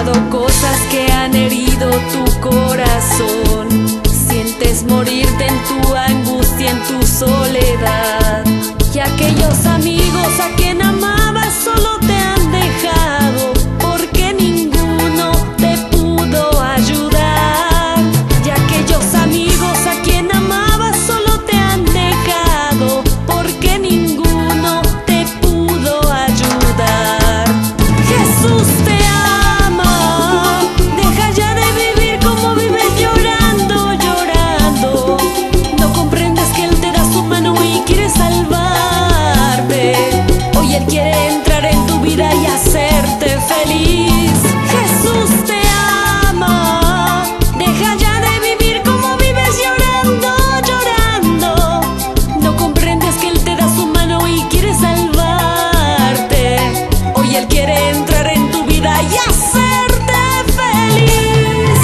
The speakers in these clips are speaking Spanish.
pasado cosas que han herido tu corazón. Sientes morirte en tu angustia, en tu soledad. Y aquellos amigos a quien amabas solo te han dejado, porque ninguno te pudo ayudar. Y aquellos amigos a quien amabas solo te han dejado, porque ninguno te pudo ayudar. Jesús te ama, deja ya de vivir como vives llorando, llorando. No comprendes que Él te da su mano y quiere salvarte. Hoy Él quiere entrar en tu vida y hacerte feliz. Jesús te ama, deja ya de vivir como vives llorando, llorando. No comprendes que Él te da su mano y quiere salvarte. Hoy Él quiere entrar en tu vida y hacerte feliz.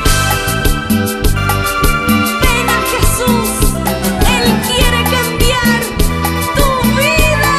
Ven a Jesús, Él quiere cambiar tu vida.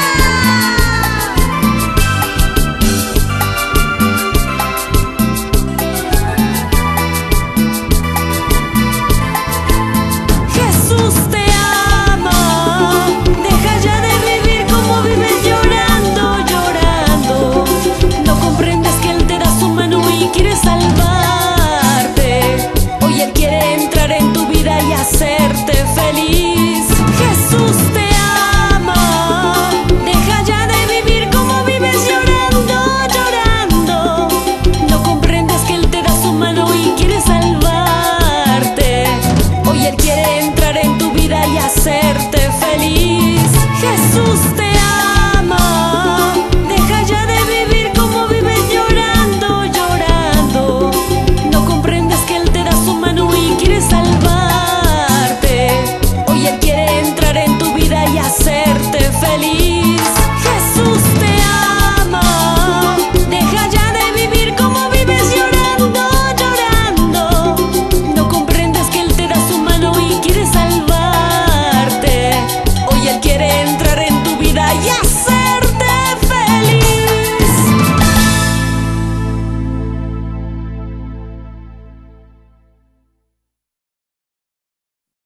Jesús te ama, deja ya de vivir como vives llorando, llorando. No comprendes que Él te da su mano y quiere salvarte. Hoy Él quiere entrar en tu vida y hacerte feliz. Jesús te ama, deja ya de vivir como vives llorando, llorando. No comprendes que Él te da su mano y quiere salvarte. Hoy Él quiere entrar en tu vida y hacerte feliz. Jesús te ama, deja ya de vivir como vives llorando, llorando. No comprendes que Él te da su mano y quiere salvarte. Hoy Él quiere entrar en tu vida y hacer